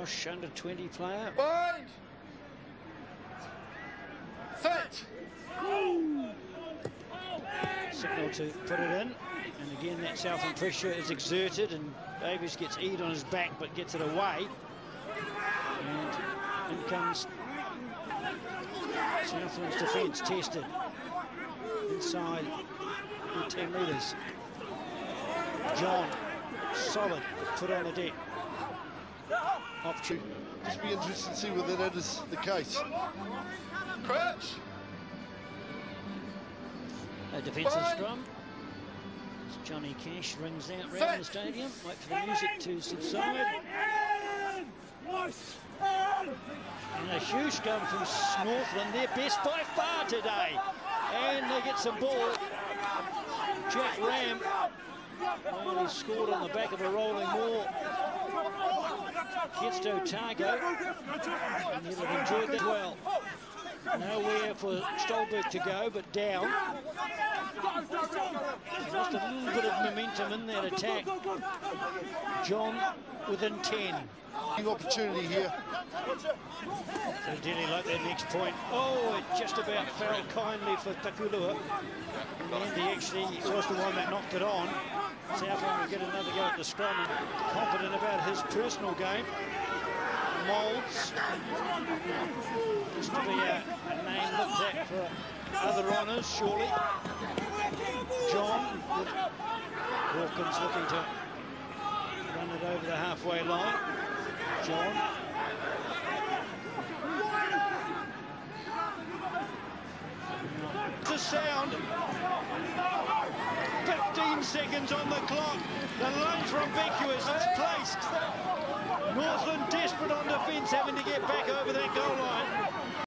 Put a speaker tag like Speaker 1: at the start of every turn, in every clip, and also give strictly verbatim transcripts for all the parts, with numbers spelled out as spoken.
Speaker 1: Mosh, under twenty player.
Speaker 2: Bind! Set!
Speaker 1: Signal to put it in. And again, that Southland pressure is exerted, and Davies gets Eade on his back, but gets it away. And in comes Southland's defence tested. Inside the ten metres. John, solid, foot on the deck. Opportunity.
Speaker 2: Just be interested to see whether that is the case. Crouch!
Speaker 1: A defensive scrum. As Johnny Cash rings out round the stadium. Wait for the music to subside. And a huge scrum from Northland, their best by far today. And they get some ball. Jack Ram. Well, he scored on the back of a rolling ball. Gets to Otago. And he'll have enjoyed that well. Nowhere for Stolberg to go, but down. Just a little bit of momentum in that attack. John within ten.
Speaker 2: Big opportunity here.
Speaker 1: So Delhi like that next point. Oh, it just about fell kindly for Takulua. In the end, he actually was the one that knocked it on. Southland will get another go at the scrum, and confident about his personal game. Moulds, just to be a, a name looked at for other honours, surely. John, Hawkins looking to run it over the halfway line. John. The sound. fifteen seconds on the clock. The line's ambiguous. It's placed. Northland desperate on defence, having to get back over that goal line.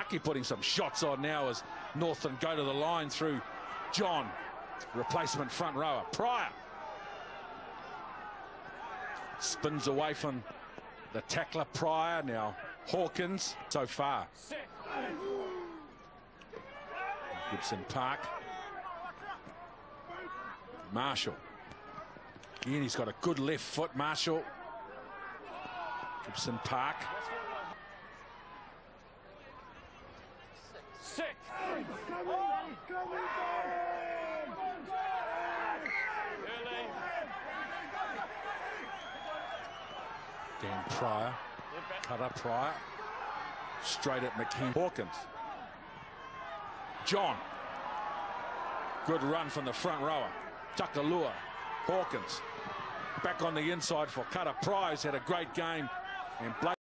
Speaker 3: Bucky putting some shots on now as Northland go to the line through John, replacement front rower. Pryor spins away from the tackler. Pryor now Hawkins so far. Gibson Park. Marshall. Again, he's got a good left foot, Marshall. Gibson Park. Six. Dan Pryor. Cutter Pryor. Straight at McKean. Hawkins. John. Good run from the front rower. Takulua. Hawkins. Back on the inside for Cutter. Pryor's had a great game. And Blake